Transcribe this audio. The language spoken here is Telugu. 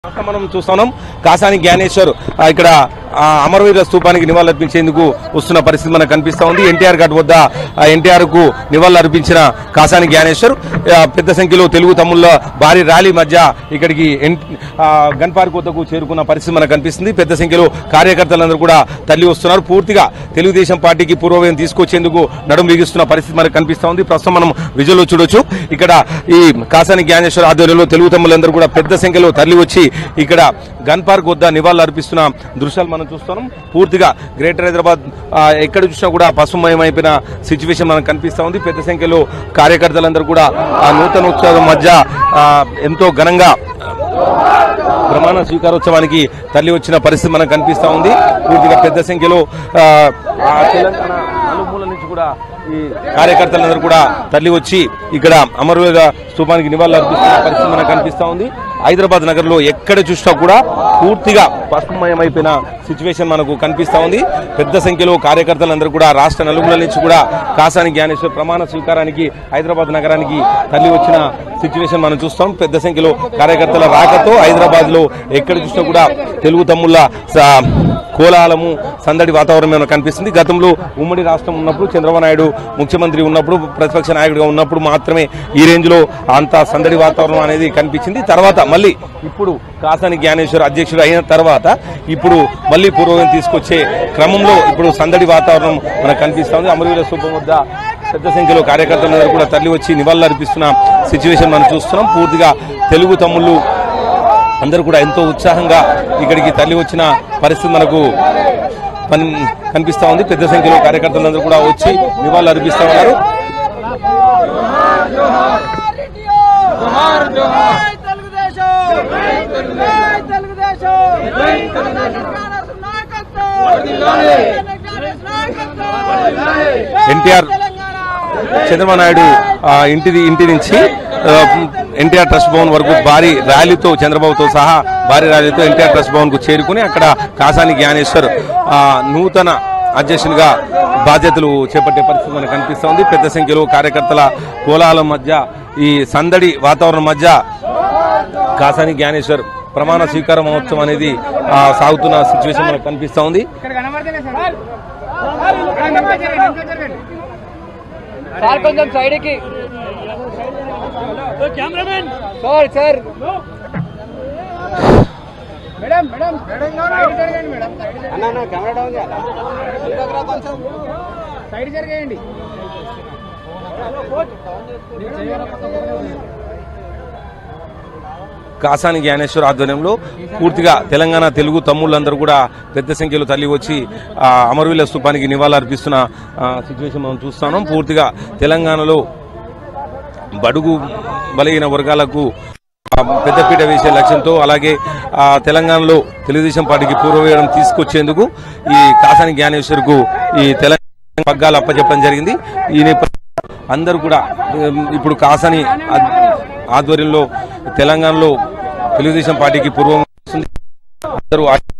మనం చూస్తున్నాం కాసాని జ్ఞానేశ్వర్ ఇక్కడ అమరవ స్తూపానికి నివాళులర్పించేందుకు వస్తున్న పరిస్థితి మనకు కనిపిస్తా ఉంది. ఎన్టీఆర్ ఘాట్ వద్ద ఎన్టీఆర్ కు నివాళులర్పించిన కాసాని జ్ఞానేశ్వర్ పెద్ద సంఖ్యలో తెలుగు తమ్ముళ్ళ భారీ ర్యాలీ మధ్య ఇక్కడికి గన్ పార్క్ వద్దకు చేరుకున్న పరిస్థితి మనకు కనిపిస్తుంది. పెద్ద సంఖ్యలో కార్యకర్తలందరూ కూడా తరలి వస్తున్నారు. పూర్తిగా తెలుగుదేశం పార్టీకి పూర్వవేయం తీసుకొచ్చేందుకు నడుం బిగిస్తున్న పరిస్థితి మనకు కనిపిస్తా ఉంది. ప్రస్తుతం మనం విజువల్లో చూడొచ్చు. ఇక్కడ ఈ కాసాని జ్ఞానేశ్వర్ ఆధ్వర్యంలో తెలుగు తమ్ములందరూ కూడా పెద్ద సంఖ్యలో తరలి వచ్చి ఇక్కడ గన్ పార్క్ వద్ద నివాళులు అర్పిస్తున్న దృశ్యాలు మనం చూస్తున్నాం. పూర్తిగా గ్రేటర్ హైదరాబాద్ ఎక్కడ చూసినా కూడా పసుమయమైపోయిన సిచ్యువేషన్ మనకు కనిపిస్తా ఉంది. పెద్ద సంఖ్యలో కార్యకర్తలందరూ కూడా నూతన ఉత్సవం మధ్య ఎంతో ఘనంగా ప్రమాణ స్వీకారోత్సవానికి తరలి వచ్చిన పరిస్థితి మనకు కనిపిస్తా ఉంది. పూర్తిగా పెద్ద సంఖ్యలో తెలంగాణ నలుమూల నుంచి కూడా ఈ కార్యకర్తలందరూ కూడా తరలి వచ్చి ఇక్కడ అమరవ స్తూపానికి నివాళులు అర్పిస్తున్న పరిస్థితి మనకు కనిపిస్తా ఉంది. హైదరాబాద్ నగర్లో ఎక్కడ చూసినా కూడా పూర్తిగా పసుమయమైపోయిన సిచ్యువేషన్ మనకు కనిపిస్తా ఉంది. పెద్ద సంఖ్యలో కార్యకర్తలందరూ కూడా రాష్ట్ర నలుమూల నుంచి కూడా కాసాని జ్ఞానేశ్వర్ ప్రమాణ స్వీకారానికి హైదరాబాద్ నగరానికి తరలి వచ్చిన సిచ్యువేషన్ మనం చూస్తాం. పెద్ద సంఖ్యలో కార్యకర్తల రాకతో హైదరాబాద్ లో ఎక్కడ చూసినా కూడా తెలుగు తమ్ముళ్ళ కోలాహలము సందడి వాతావరణం మనకు కనిపిస్తుంది. గతంలో ఉమ్మడి రాష్ట్రం ఉన్నప్పుడు చంద్రబాబు నాయుడు ముఖ్యమంత్రి ఉన్నప్పుడు ప్రతిపక్ష నాయకుడిగా ఉన్నప్పుడు మాత్రమే ఈ రేంజ్ లో అంత సందడి వాతావరణం అనేది కనిపించింది. తర్వాత మళ్ళీ ఇప్పుడు కాసాని జ్ఞానేశ్వర్ అధ్యక్షుడు అయిన తర్వాత ఇప్పుడు మళ్ళీ పూర్వం తీసుకొచ్చే క్రమంలో ఇప్పుడు సందడి వాతావరణం మనకు కనిపిస్తా ఉంది. అమరవీర స్తూపం వద్ద పెద్ద సంఖ్యలో కార్యకర్తలందరూ కూడా తరలి వచ్చి నివాళులు అర్పిస్తున్న సిచ్యువేషన్ మనం చూస్తున్నాం. పూర్తిగా తెలుగు తమ్ముళ్ళు అందరూ కూడా ఎంతో ఉత్సాహంగా ఇక్కడికి తరలి వచ్చిన పరిస్థితి మనకు కనిపిస్తా ఉంది. పెద్ద సంఖ్యలో కార్యకర్తలందరూ కూడా వచ్చి నివాళులు అర్పిస్తా ఉన్నారు. ఎన్టీఆర్ చంద్రబాబు నాయుడు ఇంటి నుంచి ఎన్టీఆర్ ట్రస్ట్ భవన్ వరకు భారీ ర్యాలీతో చంద్రబాబుతో సహా భారీ ర్యాలీతో ఎన్టీఆర్ ట్రస్ట్ భవన్ కు చేరుకుని అక్కడ కాసాని జ్ఞానేశ్వర్ నూతన అధ్యక్షునిగా బాధ్యతలు చేపట్టే పరిస్థితి మనకు కనిపిస్తా ఉంది. పెద్ద సంఖ్యలో కార్యకర్తల కోలాహలం మధ్య ఈ సందడి వాతావరణం మధ్య కాసాని జ్ఞానేశ్వర్ ప్రమాణ స్వీకార మహోత్సవం అనేది సాగుతున్న సిచ్యువేషన్ మనకు కనిపిస్తా ఉంది. కొంచెం సైడ్కి సార్ మేడం మేడం అన్న కెమెరా డౌన్ చేయాలా సైడ్ జరిగేయండి. కాసాని జ్ఞానేశ్వర్ ఆధ్వర్యంలో పూర్తిగా తెలంగాణ తెలుగు తమ్ముళ్ళందరూ కూడా పెద్ద సంఖ్యలో తరలి వచ్చి అమరవీర స్తూపానికి నివాళులు అర్పిస్తున్న సిచ్యువేషన్ మనం చూస్తున్నాం. పూర్తిగా తెలంగాణలో బడుగు బలహీన వర్గాలకు పెద్దపీట వేసే లక్ష్యంతో అలాగే తెలంగాణలో తెలుగుదేశం పార్టీకి పూర్వవేయం తీసుకొచ్చేందుకు ఈ కాసాని జ్ఞానేశ్వర్ కు ఈ తెలంగాణ పగ్గాలు అప్పచెప్పడం జరిగింది. ఈ నేపథ్యంలో అందరూ కూడా ఇప్పుడు కాసాని ఆధ్వర్యంలో తెలంగాణలో తెలుగుదేశం పార్టీకి పూర్వం అందరూ